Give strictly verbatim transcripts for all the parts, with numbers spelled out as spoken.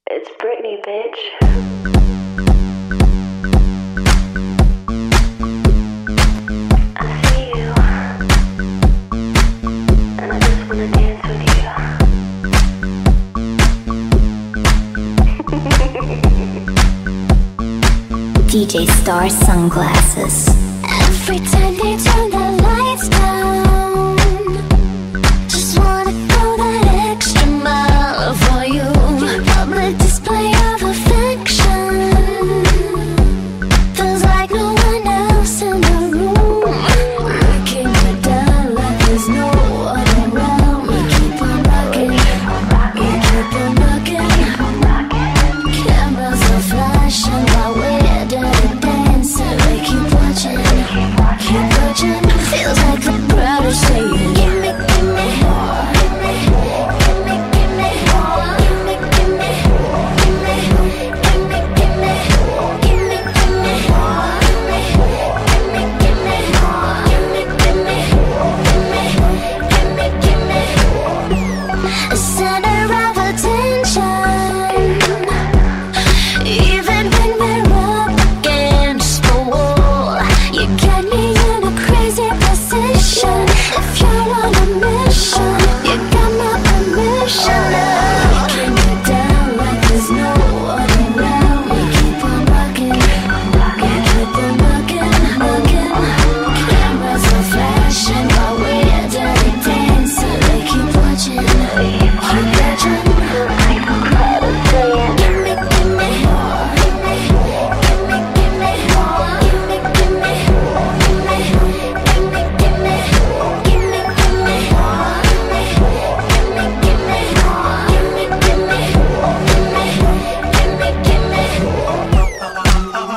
It's Britney, bitch. I see you, and I just wanna dance with you. D J Star Sunglasses. Every time they turn the lights down, just wanna go that extra mile for you. Public display of affection feels like no one else in the room. Breaking it down like there's no one around. We keep on rocking, we keep on rocking. Cameras are flashing while we're dirty dancing. We keep watching, keep watching. Feels like the crowd is saying, give me, give me more, give me, give me, give me more, give me, give me, give me, give me, give me, give me, give me more, give me, give me, give me more, give me, give me, give me, give me, give me. A center of attention, even when we're up against the wall. You got me in a crazy position. If you're on a mission, you got my permission. Breaking it down like there's no one around. We keep on rocking, we keep on rocking, rocking. Cameras are flashing while we're dirty dancing. They keep watching, keep watching. Give me, give me more, give me, give me, give me more, give me, give me, give me, give me, give me, give me, give me more, give me, give me, give me more, give me, give me, give me, give me, give me.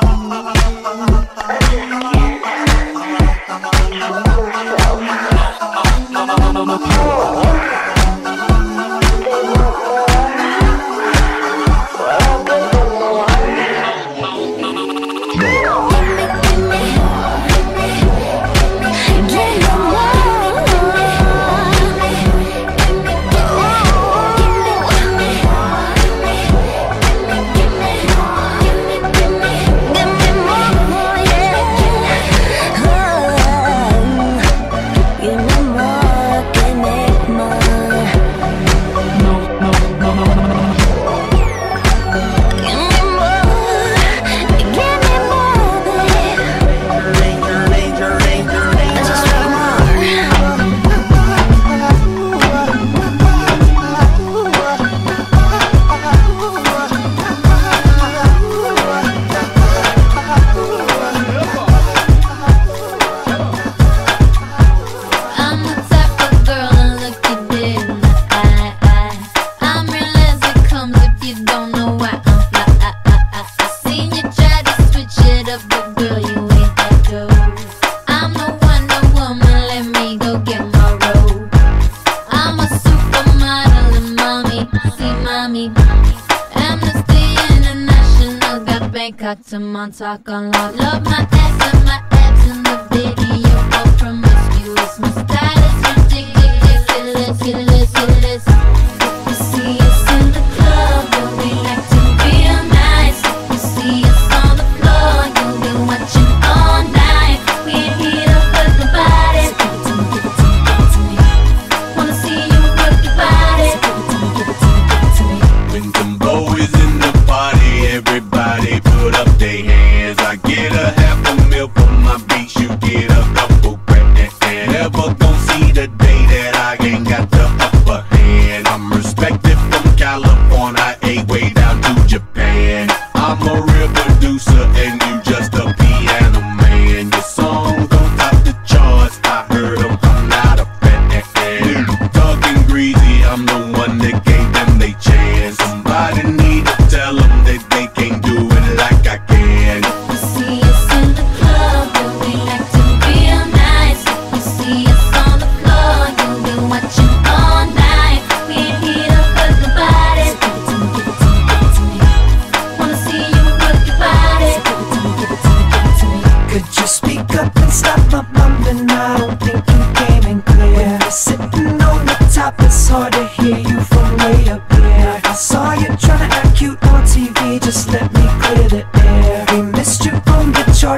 I'm the type of girl to look you dead in the eye, eye. I'm real as it comes if you don't know why I'm fly. I, I, I, I seen you try to switch it up, but girl, you ain't that dope. I'm the Wonder Woman, let me go get my robe. I'm a supermodel and mommy, see mommy. Amnesty International got Bangkok to Montauk on lock. Love my ass and my abs in the video, all promiscuous. My style is ridiculous, ridiculous, ridiculous. If you see us in the club, you'll be acting real nice. If you see us on the floor, you'll be watching all night. We ain't here to fuck the body. So give it to me, give it to me, give it to me. Wanna see you work your body. So give it to me, give it to me, give it to me. When them boys in the party, everybody put up their hands. I get a half a meal for my beats, you get a couple grand. Never gon' see the day that I ain't got the upper hand. I'm respected from California, A way down to Japan. I'm a real producer and you just a piano man. Your song don't top the charts, I heard them, I'm not a fan. Talking greasy, I'm the one that gave them they chance. Somebody need to tell them that they can't do it like I can. You see us in the club, you'll be acting real nice. If you see us on the floor, you'll be watching all night. We ain't here to fuck the body. So give it to me, give it to me, give it to me. Wanna see you work your body. So give it to me,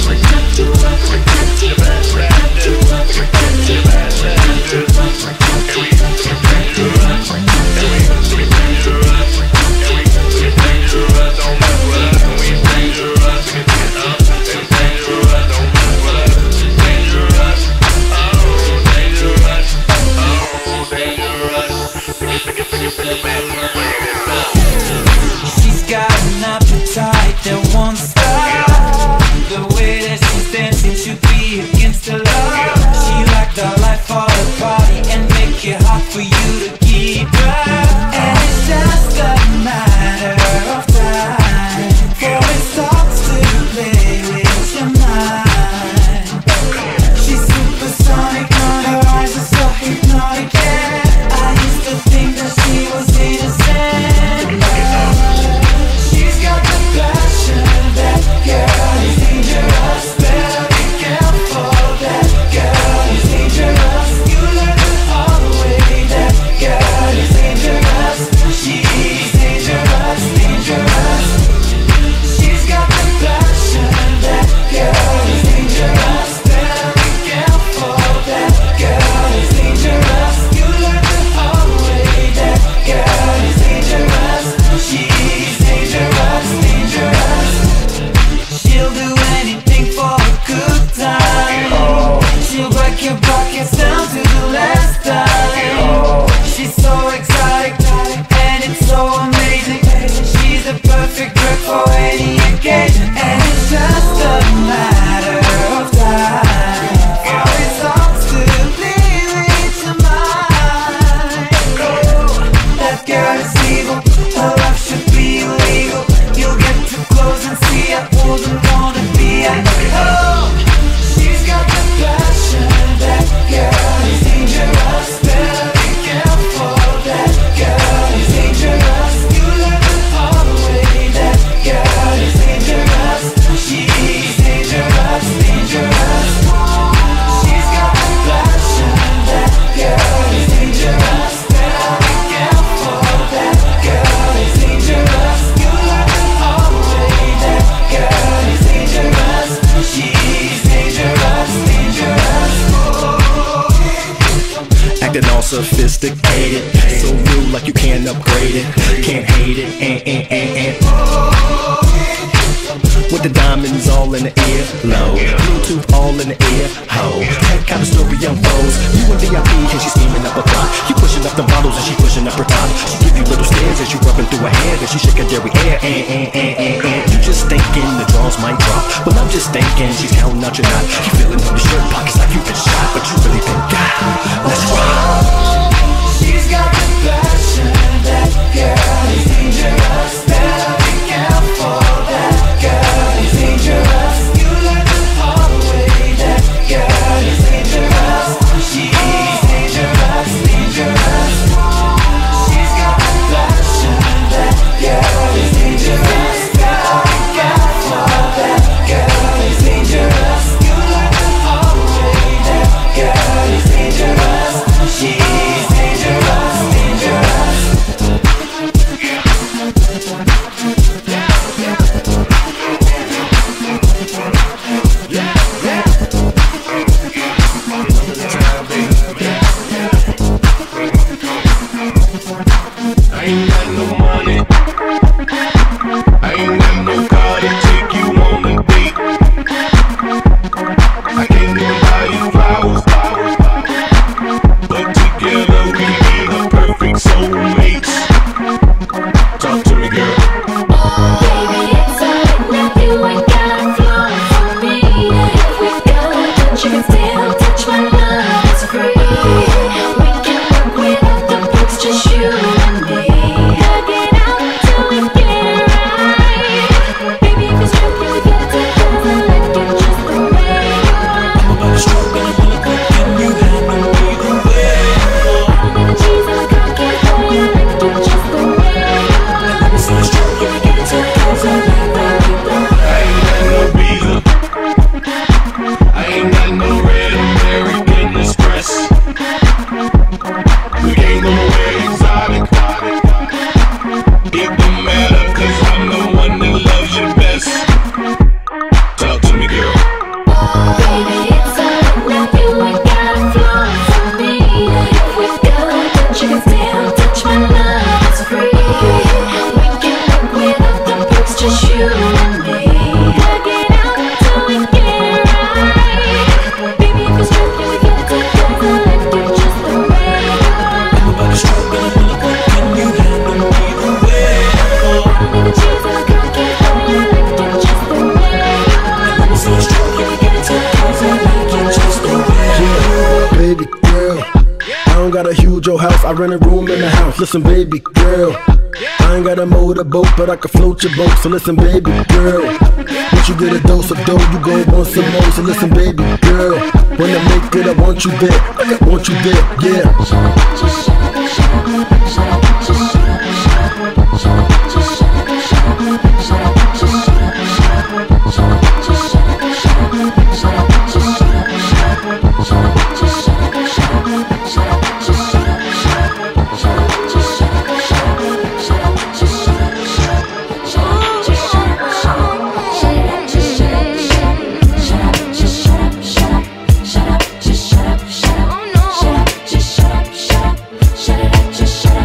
She's got an appetite that won't stop. good time. She'll break your pockets down to the last dime. She's so exotic and it's so amazing. She's the perfect girl for any occasion, and it's just a matter of time for results to lead to mine. That girl is evil, her love should be illegal. You'll get too close and see I wouldn't wanna be at home. She's got the passion, that girl is dangerous. Better be careful, that girl is dangerous. You learn the hard way, that girl is dangerous. She's dangerous, dangerous. She's got the passion, that girl is dangerous. Better be careful, that girl is dangerous. You learn the hard way, that girl is dangerous. She's dangerous, dangerous. Acting all sophisticated, so real like you can't upgrade it. Can't hate it, and, and, and, and. With the diamonds all in the ear, low Bluetooth all in the ear, ho. That kind of story unfolds. You in V I P and she's steaming up a block. You pushing up the bottles and she pushing up her top. She give you little stares as you rubbing through her hair, and she shaking dairy air, and, and, and, and, and. You just thinking the draws might drop. Well, I'm just thinking she's counting out your knot. You feeling in your shirt pockets like you've been shot, but you really think, God, let's rock. She's got the passion, that girl is dangerous. Better be careful, that girl is dangerous. You learn the hard way, that girl is dangerous. She's dangerous, dangerous. She's got the passion, that girl is dangerous. Better be careful, that girl is dangerous. You learn the hard way, that girl is dangerous. She's dangerous, dangerous. I ain't got no money, I ain't got no car to take you on a date. I can't even buy you flowers, but together we be the perfect soulmates. Talk to me, girl. Baby, it's alright now, you ain't got flaws for me. If we go, don't you can still touch my love, it's free. We can work without the books, just you and me. Hug it out till we get it right. Baby, if it's true, we get together, like you just the way you are. I'm about to stroke and I wanna cook and you have no either way. I don't need a cheese and a cookie for you, like you just the way you are. Let me see you stroke and we get together, like you the way. I ain't got no visa, I ain't got no red American Express. We ain't gonna wear exotic. It don't matter, cause I'm the one that loves you best. Talk to me, girl. Baby, it's alright now, you ain't got flaws for me. If we go, don't you can still touch my love, it's free. We can work without the books, just you and me. Hug it out till we get it right. Baby, if it's true, we get together, like you just the way you are. I'm about to stroke and I wanna cook and you have no either way. I don't need a cheese and a cookie for you, like you just the way you are. Let me see you stroke and we get together, like you just the way you are. Baby girl, I don't got a huge old house, I rent a room in the house. Listen, baby girl, I ain't got a motorboat, but I can float your boat. So listen, baby girl, once you get a dose of dough, you gon' want some more. So listen, baby girl, when I make it, I want you there, I want you there, yeah. Just shut up, shut up, shut up, just shut up, shut up, shut up, just shut up, shut up, shut up, just shut up, shut up, shut up, just shut up, shut up, shut up, just shut up, shut up, shut up, just shut up, shut up, shut up, just shut up, shut up, shut up, just shut up, shut up, shut up, just shut up, shut up, shut up, just shut up, shut up, just shut up, shut up, just shut up, shut up, shut up, just shut up, shut up, shut up, just shut up, shut up, shut up, just shut up, shut up, just shut up.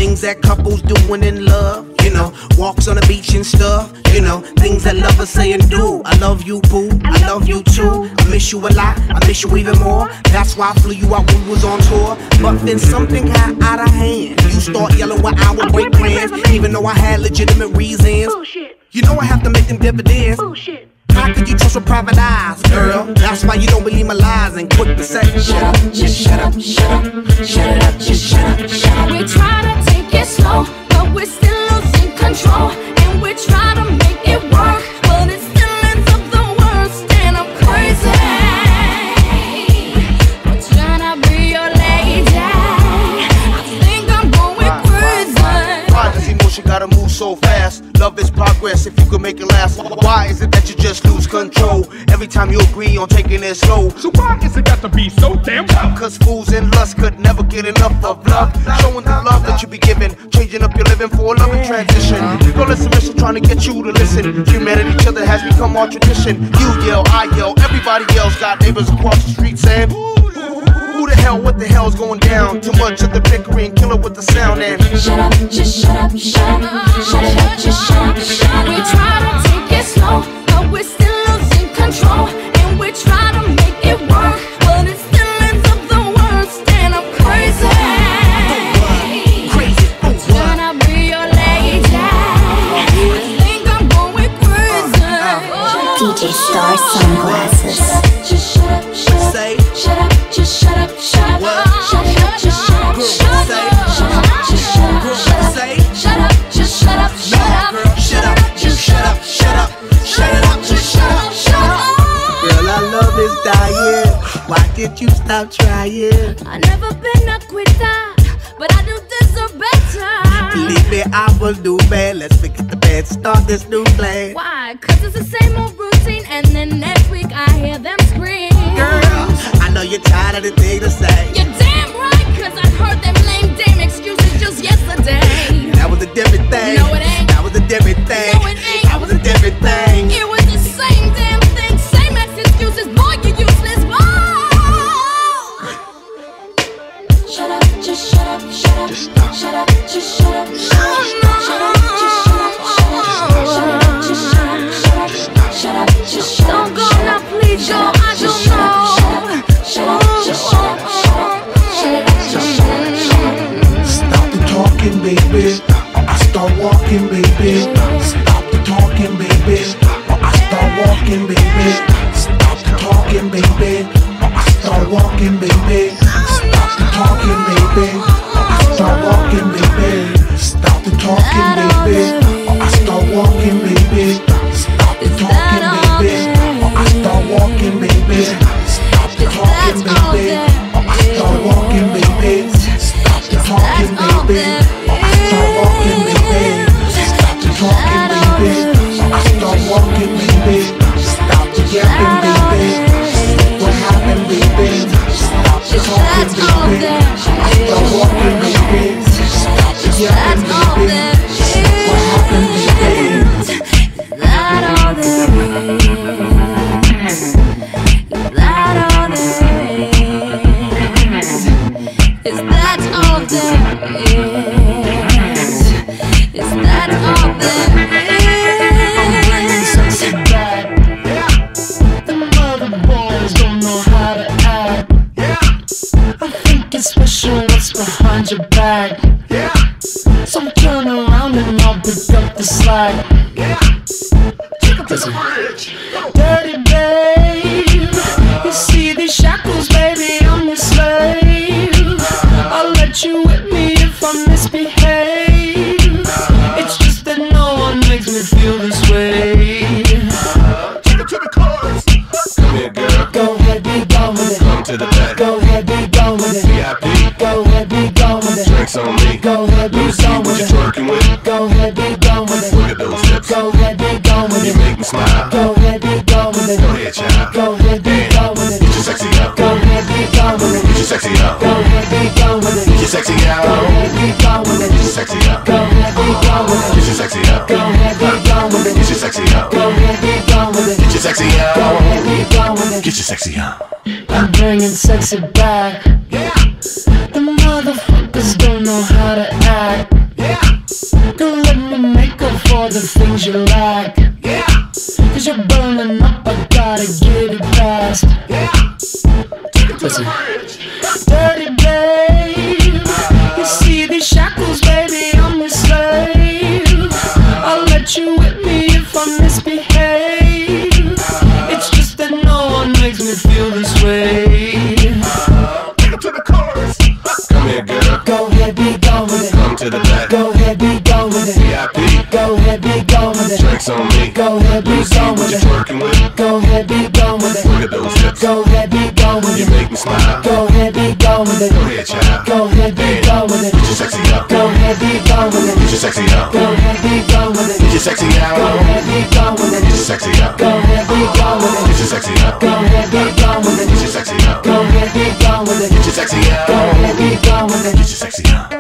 things that couples doing in love, you know, walks on the beach and stuff, you know, things that lovers say and do. I love you, boo, I love you too. I miss you a lot, I miss you even more. That's why I flew you out when we was on tour. But then something got out of hand. You start yelling when I would break plans, even though I had legitimate reasons. You know I have to make them dividends. How could you trust with private eyes, girl? That's why you don't believe my lies and quick to say, shut up, just shut up, shut up, shut it up, just shut up, shut up. We try to take it slow, but we're still losing control. And we try to make it work, but it still ends up the worst. And I'm crazy for trying to be your lady. I think I'm going crazy. Why does emotion gotta move so fast? Love is progress if you can make it last. Why is it that you just lose control every time you agree on taking it slow? So why is it got to be so damn tough? Cause fools in lust could never get enough of love. Showing the love that you be giving, changing up your living for a loving transition. Girl, it's a mission trying to get you to listen. Humanity, each other has become our tradition. You yell, I yell, everybody yells. Got neighbors across the street saying, who the hell, what the hell's going down? Too much of the bickering, kill it with the sound and shut up, just shut up, shut up, shut it up, just shut up, shut up. We try to take it slow, but we're still losing control. And we try to make it work, but it still ends up the worst. And I'm crazy, crazy. I'm trying to be your lady. I think I'm going crazy. D J Star Sunglasses. Just shut up, shut up, Say, shut up, just shut up, shut up, what? shut up, just shut up, shut up, Say, shut up, just shut up, shut up, say, shut up, just shut up, shut up, girl, shut up, just shut up, shut up, shut it up, just shut up, shut up. Girl, our love is dying. Why did you stop trying? I never been a quitter, but I do deserve better. Believe me, I will do bad. Let's forget the bad, start this new plan. Why? Cause it's the same old routine, and then next week I hear them scream. Girl, I know you're tired of the thing to say. You're damn right, cause I heard them lame damn excuses just yesterday. That was a different thing. No, it ain't. That was a different thing. No, it ain't. That was a different thing. It was the same damn thing, same ass excuses, boy, you useless, boy. Shut up, just shut up, shut up, Just stop. shut up, just shut up, shut up, shut up, just shut up, shut up, shut up, just shut up, shut up, shut up, just shut up. Don't go now, please, yo, I don't know. Shut up, just shut up, shut up, shut up, just shut up, shut up. Stop the talking, baby, or I start walking, baby. Stop the talking, baby, or I start walking, baby. Stop the talking, baby, or I start walking, baby. Stop the talking, baby, or I start walking, baby. Stop the talking, baby, or I start walking, baby. Stop the talking, baby, or I start walking, baby. Stop the talking, baby, or I start walking, baby. Stop the talking, baby, or I start walking, baby. Stop the talking, baby, or I start walking, baby. Stop the yapping, baby. What happened, baby? Stop the talking, baby, or I start walking, baby. Stop the yapping, baby. What happened, baby? That all there is? Is that all there is? Is that all there is? Is that all there is? The mother boys don't know how to act. I think it's special what's behind your back. So turn around and I'll pick up the slack. Listen. Dirty babe, you see these shackles, baby, I'm your slave. I'll let you whip me if I misbehave. It's just that no one makes me feel this way. Take it to the chorus. Come here, girl. Go ahead, be gone with it. Come to the back. Go ahead, be gone with it. V I P. Go ahead, be gone with it. Drinks on me. Go ahead, be Let me see gone what with you're it. twerking with. Go ahead, be gone with it. Look at those hips. Go ahead, be gone with You it. make me smile. Go ahead, be gone with it. Go ahead, child. Go ahead, be gone with Get it. your sexy out. Go ahead, be gone with it. Get your sexy out. Go ahead, be gone with it. Get your sexy out. Go ahead, be gone with it. Get your sexy out. Go ahead, be gone with Get it. your sexy out. Go ahead, be gone with it. Get your sexy out. Go ahead, be gone with it. Get your sexy Go out. ahead, be gone with it. Get your sexy out. I'm bringing sexy back. The motherfuckers don't know how to act. can let me make up for the things you like. Yeah. Cause you're burning up, I gotta get it fast. Yeah. Listen. Dirty babe, you see these shackles, baby, I'm your slave. I'll let you whip me if I misbehave. It's just that no one makes me feel this way. Take it to the chorus. Come here, girl. Go ahead, be gone with it. Come to the back. Go ahead, be gone with it. V I P. Go ahead, be gone with it. Drinks on me. Go ahead, be gone with it. Working with. Go ahead, be gone with it. Look at those hips. Go ahead, be gone with You it. make me smile. Go ahead, be gone with it. Go ahead, child. Go ahead, be gone with it. Get your sexy out. Go ahead, be gone with it. Get your sexy out. Go ahead, be gone with it. Get your sexy out. Go ahead, be gone with it. Get your sexy out. Go ahead, be gone with it. Get your sexy out. Go ahead, be gone with it. Get your sexy out. Go ahead, be gone with it. Get your sexy out. Go ahead, be gone with it. Get your sexy out.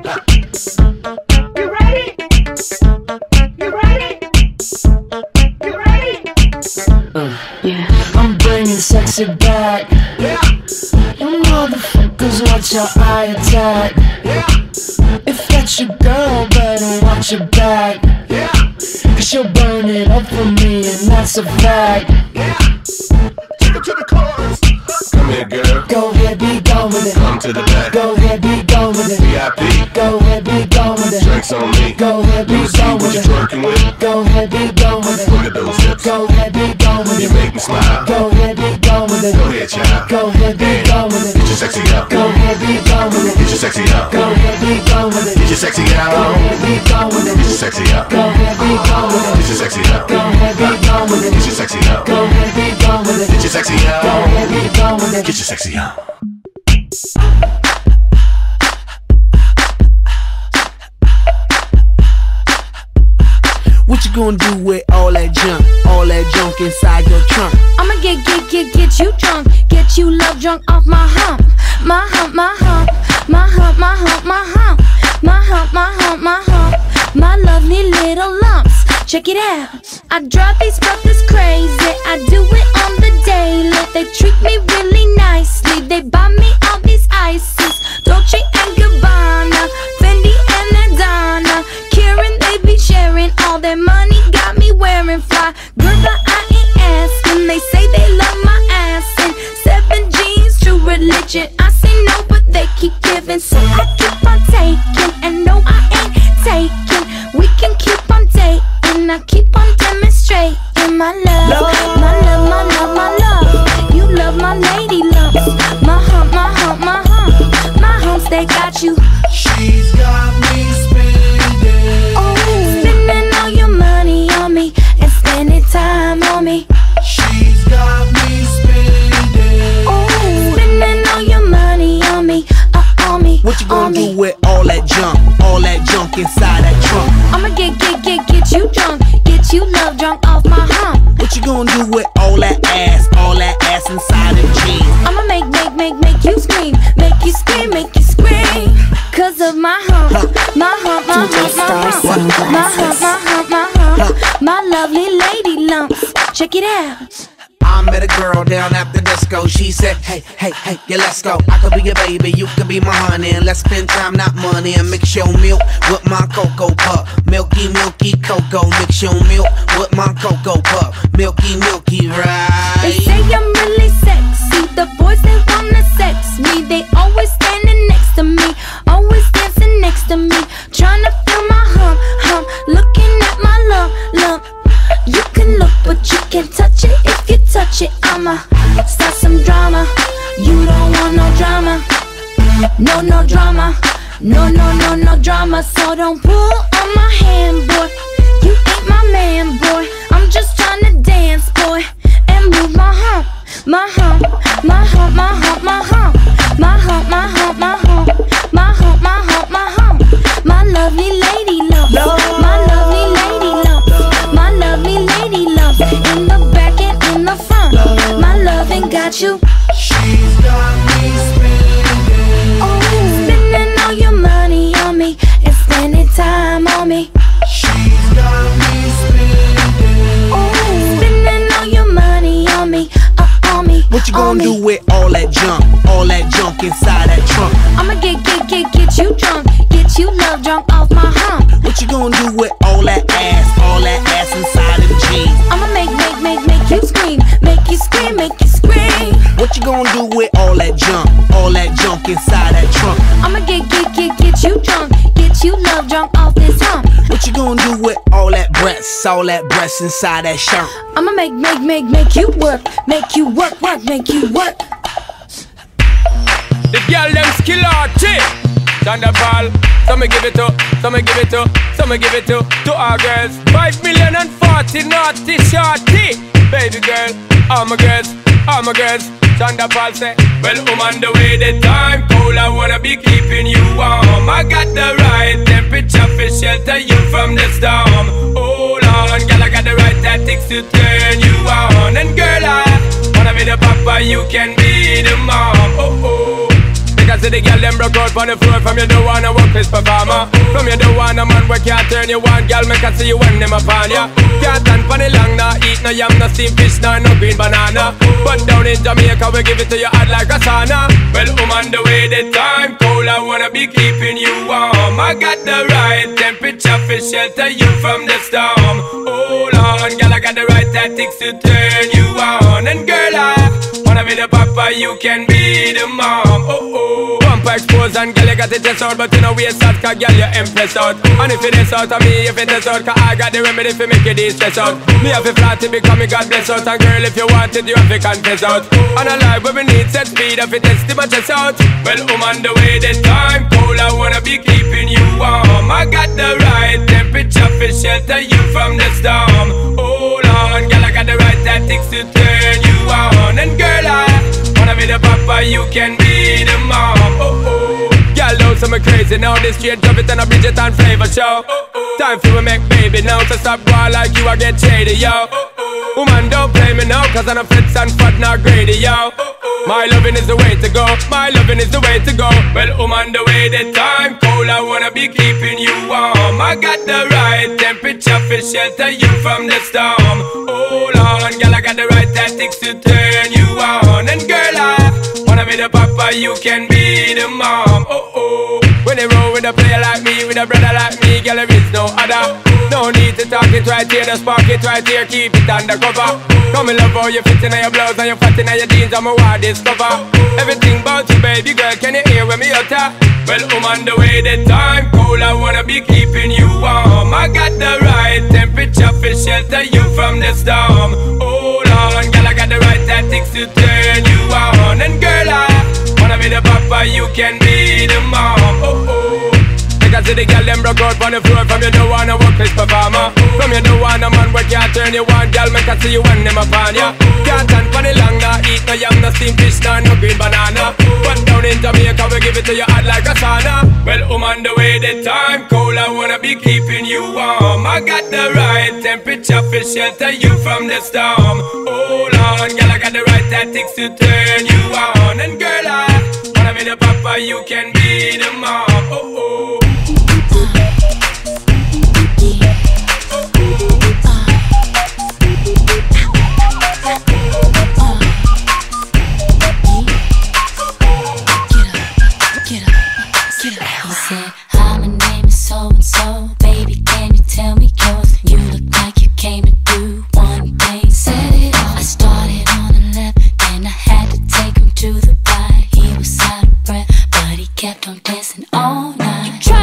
You ready? You ready? You ready? Uh, yeah. I'm bringing sexy back. Yeah. You motherfuckers watch your eye attack. Yeah. If that's your girl, better watch your back. Yeah. Cause she'll burn it up for me, and that's a fact. Yeah. Take it to the chorus. Come here, girl. Go ahead, be gone with it. Come to the back. Go ahead, be gone with it. V I P. Go ahead, be gone with it. Drinks on me. Go ahead, be See gone what with you're it. working with. Go ahead, be gone with it. Look at those hips. Go ahead, be gone with You it. make me smile. Go ahead, be gone with it. Go ahead, child. Go ahead, be gone with it. Get your sexy out. Go ahead, be gone with it. Get your sexy out. Go ahead, be gone with it. Get your sexy Go out. ahead, be gone with it. Get your sexy out. Go ahead, be gone with it. Get your sexy out. Go ahead, be gone with it. Get your sexy out. Go ahead, be gone with it. Get your sexy Go out. ahead, be gone with it. Get your sexy out. What you gonna do with all that junk, all that junk inside your trunk? I'ma get, get, get, get you drunk, get you love drunk off my hump, my hump, my hump, my hump, my hump, my hump, my hump, my hump, my hump, my lovely little lumps. Check it out. I drive these brothers crazy. I do it on the daily. They treat me really nicely. They buy me all these ices, Dolce and Gabbana, Fendi and Adana, Karen. They be sharing all their money. Got me wearing fly. Girl, but I ain't asking. They say they love my ass and seven jeans, true religion. I say no, but they keep giving, so I keep on taking. And no, I ain't taking. We can keep on dating. I keep on demonstrating my love, my love, my love, my love. You love my lady lumps, my hump, my hump, my hump, my humps. They got you. She's got me spending. Oh, spending all your money on me and spending time on me. She's got me spending. Oh, spending all your money on me, uh, on me. What you on gonna me. do with all that junk, all that junk inside that trunk? I'ma get, get, get, get you drunk, get you love drunk off my hump. What you gonna do with all that ass, all that ass inside them jeans? I'ma make, make, make, make you scream, make you scream, make you scream. Cause of my hump, my hump, my D J hump, my Star hump, my hump, Sunglasses. my hump, my hump, my lovely lady lumps. Check it out. I met a girl down at the disco. She said, hey, hey, hey, yeah, let's go. I could be your baby, you could be my honey, and let's spend time, not money. And mix your milk with my cocoa pup. Milky, milky cocoa. Mix your milk with my cocoa pup. Milky, milky, right? They say I'm really sexy. The boys, they wanna sex me. They always standing next to me, always dancing next to me, tryna feel my hump, hump, looking at my lump, lump. You can look, but you can't touch it. If you touch it, I'ma start some drama. You don't want no drama, no, no drama, no, no, no, no drama. So don't pull on my hand, boy. You ain't my man, boy. I'm just tryna dance, boy, and move my hump, my hump, my hump, my hump, my hump, my hump, my hump, my hump, my hump, my hump, my hump, my lovely lady lumps, my lovely lady lumps, my lovely lady lumps, in the back and in the front. My loving got you. She's got me spending. Oh, spending all your money on me and spending time on me. She's got me spending. Oh, spending all your money on me, uh, on me. What you on gonna me. do with all that junk, all that junk inside that trunk? I'ma get, get, get, get you drunk, get you love drunk off my hump. What you gonna do with all that ass, all that ass inside of the jeans? I'ma make, make, make, make you scream, make you scream, make you scream. What you gonna do with all that junk, all that junk inside that trunk? I'ma get, get, get, get you drunk, get you love drunk off this hump. What you gonna do with all that breasts, all that breasts inside that shirt? I'ma make, make, make, make you work, make you work, work, make you work. The girl them skill arty, Thunderball. Some me give it to, some me give it to, some me give it to to our girls. Five million and forty naughty shorty, baby girl. All my girls, all my girls. Thunderball say, well, I'm on the way. The time cold, I wanna be keeping you warm. I got the right temperature for shelter you from the storm. Hold on, girl, I got the right tactics to turn you on. And girl, I wanna be the papa, you can be the mom. Oh oh. Because the girl them broke out on the floor. From you don't wanna work this performer. From you don't wanna man where can't turn you on. Girl, make I see you when them upon ya. Can't stand for the long, nah eat no yam, no steamed fish, nah no green banana. But down in Jamaica we give it to you hot like a sauna. Well, I'm on the way, the time cold, I wanna be keeping you warm. I got the right temperature for shelter you from the storm. Hold on, girl, I got the right tactics to turn you on. And girl, I wanna be the papa, you can be the mom. Oh oh. Bumper exposed and girl you got it just out, but you know we out, cause girl you impressed out. And if it is out of me, if it is out, cause I got the remedy for make it de-stress out. Me have a flat to become me God bless out. And girl if you want it, you have to confess out. And a life where we need set speed, if it is to my chest out. Well, I'm on the way, the time cold, I wanna be keeping you warm. I got the right temperature for shelter you from the storm. Hold on, girl, I got the right tactics to turn you on. And girl, I wanna be the papa, you can be the mom. Oh oh. Girl, don't say me crazy now. This straight drop it and a Bridget and flavor show. Oh, oh. Time for we make baby now. So stop going like you, I get shady, yo. Oh, oh. Woman, don't play me now, cause I'm a fits and fat, not greedy, yo. Oh, oh. My loving is the way to go. My loving is the way to go. Well, I'm on the way, the time cold, I wanna be keeping you warm. I got the right temperature for shelter you from the storm. Hold on, girl, I got the right tactics to turn you on. And girl, I wanna be the papa, you can be the mom. Oh oh. When they roll with a player like me, with a brother like me, girl, there is no other. No need to talk it right here, just spark it right here, keep it undercover. Come and love how you fit in your blouse and you fat in your jeans, I'm a wild discover. Everything about you, baby girl, can you hear when me utter? Well, I'm on the way, the time cold, I wanna be keeping you warm. I got the right temperature for shelter you from the storm. Hold on, girl, I got the right tactics to turn you on. And girl, I wanna be the papa, you can be the mom. Oh oh. Because the girl them broke out on the floor. From you don't wanna work this performer. From you don't wanna man where can't turn you on. Girl, make I see you when them upon ya. Can't stand for the long, nah eat no yam, no steamed fish, nah no green banana. But down in Jamaica we give it to you hot like a sauna. Well, I'm on the way, the time cold, I wanna be keeping you warm. I got the right temperature for shelter you from the storm. Hold on, girl, I got the right tactics to turn you on. And girl, I wanna be the papa, you can be the mom. Oh oh. Hi, my name is so and so. Baby, can you tell me yours? You look like you came to do one thing. Set it off. I started on the left, then I had to take him to the right. He was out of breath, but he kept on dancing all night. You tried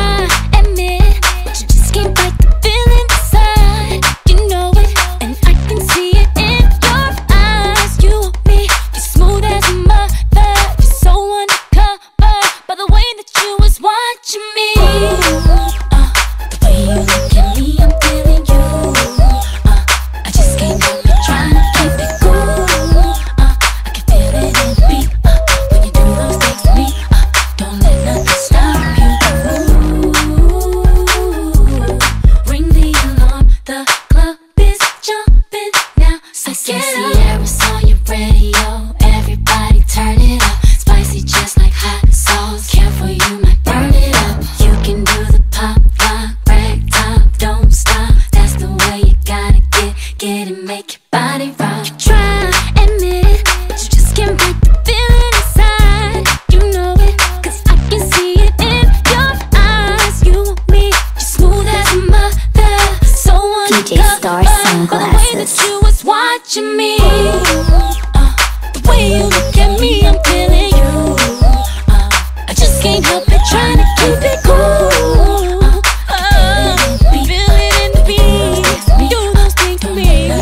what you mean. Uh, the way you look at me, I'm feeling you. Uh, I just can't help it, trying to keep it cool. Uh, uh, feel it in the beat. Do those things to me.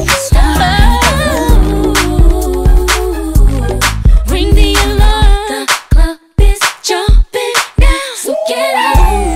Oh, ring the alarm. The club is jumping now, so get out.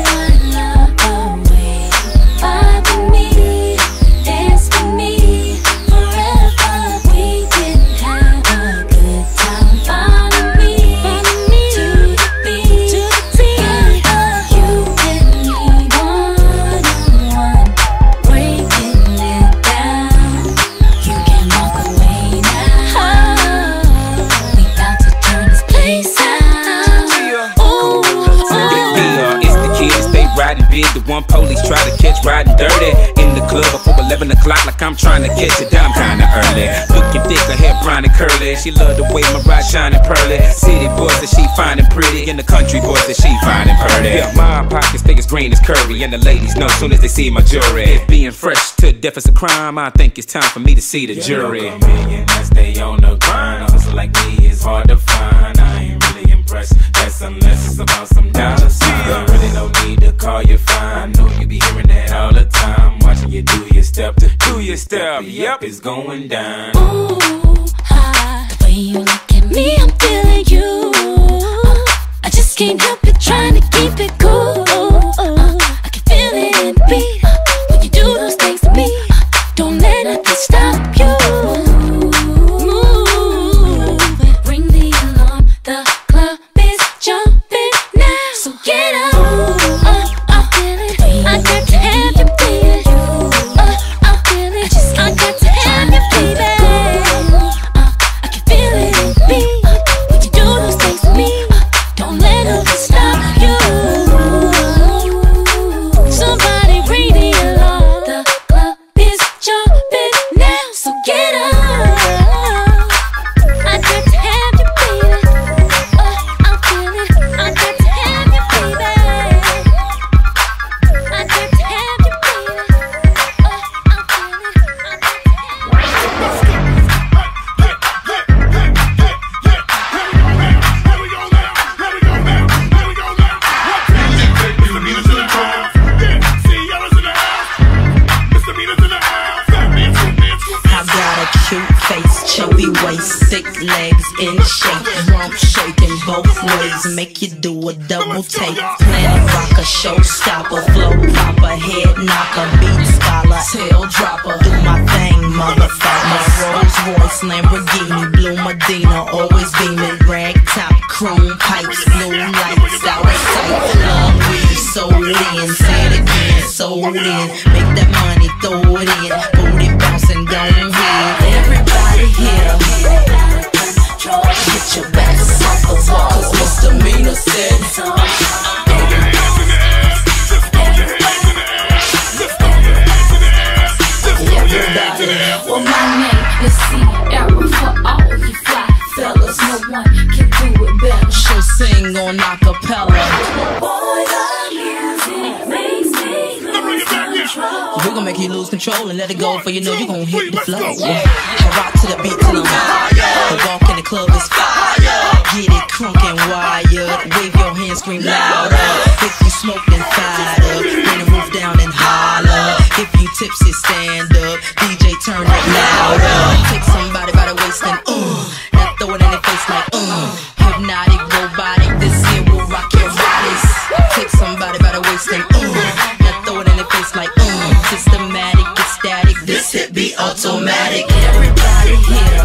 One police try to catch riding dirty in the club before eleven o'clock, like I'm trying to catch it down kinda early. Looking thick, her hair brown and curly. She love the way my ride shining pearly. City boys that she finding pretty, and the country boys that she finding pretty. Yeah, my pockets big as green as curvy, and the ladies know soon as they see my jewelry. If being fresh to death is a crime, I think it's time for me to see the jury. A million that stay on the grind. A hustle like me is hard to find. I ain't really impressed. That's unless it's about some dollar signs. Really no need to call you fine. I know you be hearing that all the time. Watching you do your step to do your step. Yep, it's going down. Ooh, ah, the way you look at me, I'm feeling you. Uh, I just can't help it, trying to keep it cool. Uh, I can feel it in the beat. Uh, when you do those things to me, uh, don't let nothing stop you. Move, ring the alarm. The club is jumping now, so get up. I got to have you, baby. Uh, I feel it. I just I got to have you, baby. Uh, I can feel it in me. When you do those things to me, uh, don't let them stop you. Somebody ring the alarm. The club is jumping now, so get up. I got to have you, baby. Uh, I feel it. I got to have you, baby. Chubby waist, thick legs in shape, rump shaking both ways, make you do a double take. Planet rocker, showstopper, flow popper, head knocker, beat scholar, tail dropper. Do my thing, motherfucker. My Rolls Royce, Lamborghini, Blue Medina, always beaming, rag top, chrome pipes, blue lights out of sight. Long weed, sold in, say it again, sold in. Make that money, throw it in, booty bouncing, don't hit. Everybody here, get your backs off the wall, cause misdemeanor said throw your hands in the air, just throw your hands in the air, just throw your hands in the air, just throw your hands in the air. Well, my name is Sierra for all you fly fellas. No one can do it better. She'll sing on acapella. Boy, the music makes me lose control. We're gonna make you lose control and let it go, for you know you gon' hit the flow. I rock to the beat till I'm higher. The walk in the club is fire. Get it crunk and wired. Wave your hands, scream louder. If you smoke, then fired up. Bring the roof down and holler. If you tipsy, stand up. D J, turn it louder. Take somebody by the waist and uh, now throw it in their face like uh. Hypnotic, robotic, this here will rock your bodies. Take somebody by the waist and uh, now throw it in their face like uh. Systematic, it's static, this hit be automatic. Everybody here,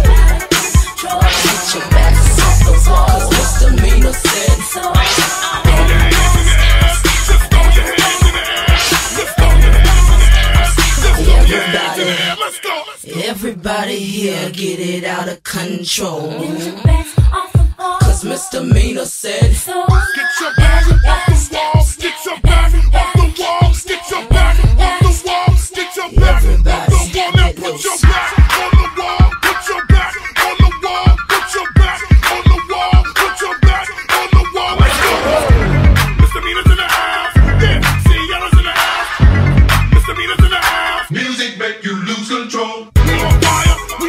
get your backs off the wall, cause misdemeanor said so. Throw your hands in the air, just throw your hands in the air, just throw your hands in the air, just throw your hands in the air, let's go. Everybody here, get it out of control, cause misdemeanor said so. Get your back off the wall, get your back off the wall, get your back off the wall, get your back off the wall, now put your back on the wall, put your back on the wall, put your back on the wall, put your back on the wall, let's go. Misdemeanors in the house, yeah, Sierra's in the house, misdemeanors in the house. Music make you lose control. We on fire.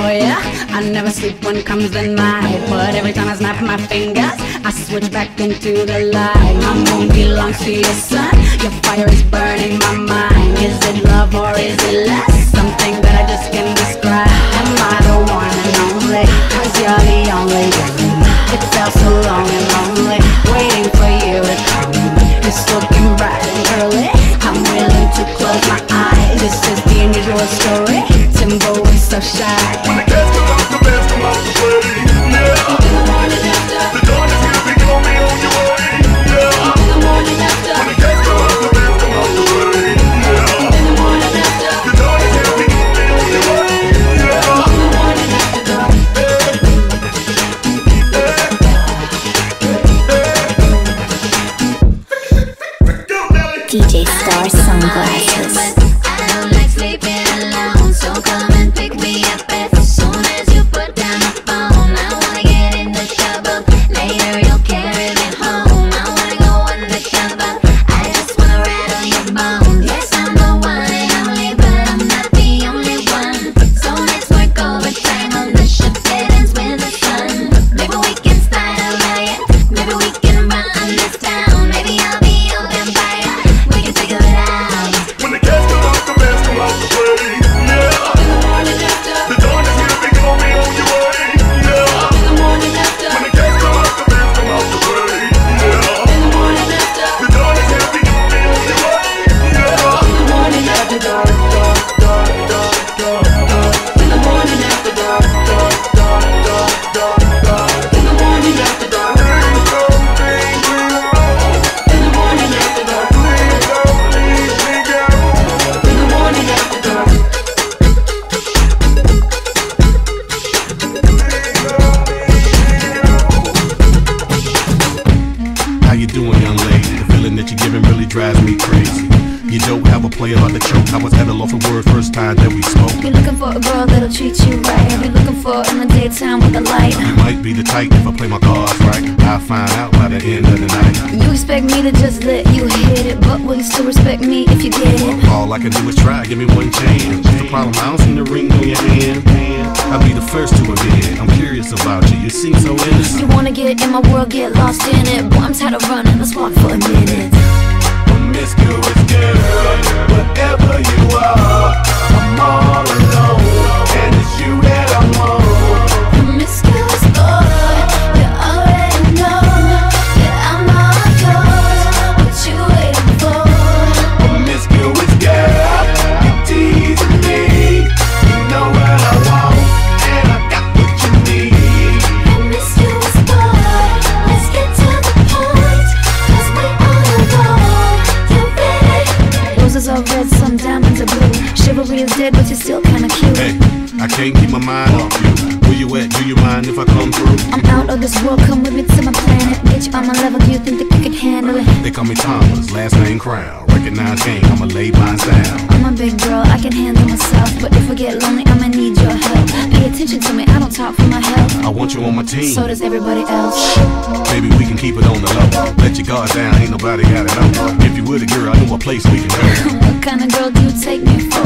Oh yeah, I never sleep when comes the night, but every time I snap my fingers, I switch back into the light. My moon belongs to your sun. Your fire is burning my mind. Is it love or is it lust? Something that I just can't describe. Am I the one and only? Cause you're the only one. It felt so long and lonely, waiting for you to come. It's looking bright and early. I'm willing to close my eyes. This is the unusual story. Timbo is so shy. When the cats come out, the bands come out to play. Yeah. In the morning after, the dawn is here, baby, on me on your way. Yeah. In the morning after, when the cats come out, the bands come out to play. Yeah. In the morning after, the dawn is here, baby, on me on your way. Yeah. In the morning after dark. D J Star Sunglasses. I don't like sleeping alone, so come and pick me up as soon as you put down the phone. I wanna get in the shower, later you'll carry me home. I wanna go undercover, I just wanna rattle your bones. Yes, I'm the one and only, but I'm not the only one. So let's work overtime on the ship that ends with the sun. Maybe we can start a riot, maybe we can run this town. Maybe I'll be your vampire, we can figure it out. When the cats come out, the bands come out to play. Yeah. In the morning after, the dawn is here, baby, on me on your way. Yeah. In the morning after, when the cats come out, the bands come out to play. Yeah. in the morning after, The dawn is here, baby, on me on your way. Yeah. in the morning after dark, dark, dark, dark, dark, dark. In the morning after dark, dark, dark, dark, dark, dark. In the morning after dark. In the morning after dark. In the morning after dark. How you doing, young lady? The feeling that you're giving really drives me crazy. You don't have a play about the choke. I was at a loss for words first time that we spoke. You're looking for a girl that'll treat you right. I'll be looking for in the daytime with the light. You might be the type if I play my cards right. I'll find out by the end of the night. You expect me to just let you hit it, but will you still respect me if you get it? All I can do is try, give me one chance. The problem, I don't see the ring on your hand. I'll be the first to admit it. I'm curious about you, you seem so innocent. You wanna get in my world, get lost in it. Boy, I'm tired of running, let's walk for a minute. Promiscuous girl, whatever you are, I'm all alone, and it's you that I want. Promiscuous boy, you already know that I'm all yours. What you waiting for? Promiscuous girl, you're teasing me. You know what I want, and I got what you need. Promiscuous boy, let's get to the point, 'cause we all know you're ready. Roses are red, some diamonds are blue. Chivalry is dead, but you're still kinda cute. Hey, I can't keep my mind off you. Where you at? Do you mind if I come through? I'm out of this world, come with me to my planet. Get you on my level, do you think that you could handle it? They call me Thomas, last name Crown. Recognize game, I'ma lay mine down. I'm a big girl, I can handle myself. But if we get lonely, I'ma need your help. Pay attention to me, I don't talk for my health. I want you on my team. So does everybody else. Maybe we can keep it on the low. Let your guard down, ain't nobody got it on. If you were the girl, I know a place we can go. What kind of girl do you take me for?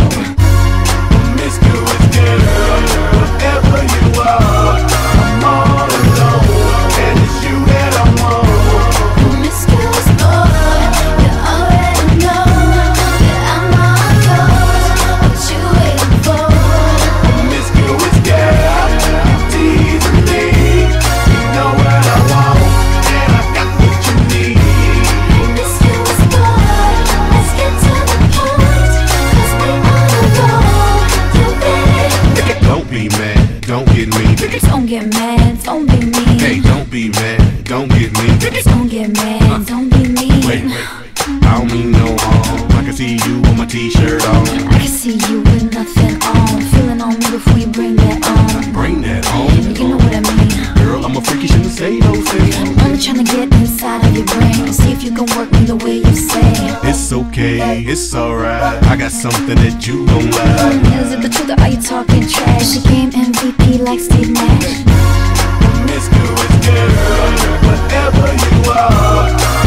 Promiscuous girl, whatever you are, I'm all alone, and it's you that I want. Promiscuous boy, you already know that I'm all yours. What you waiting for? Promiscuous girl, you're teasing me. You know what I want, and I got what you need. Promiscuous boy, let's get to the point, 'cause we all know you're ready. Don't be mad, don't get me. Don't get mad, don't be mean. Hey, don't be mad, don't get me. Don't get mad, don't be mean. Wait, wait, I don't mean no harm. I can see you with my t-shirt on. I can see you with nothing on. Feeling on me before you bring that on. Bring that on. You know what I mean. Girl, I'm a freak, you shouldn't say those things. Only trying to get inside of your brain. See if you can work me the way you say. It's okay, it's alright. I got something that you gon' like. Is it the truth or are you talking trash? She came M V P like Steve Nash. Promiscuous girl, whatever you are,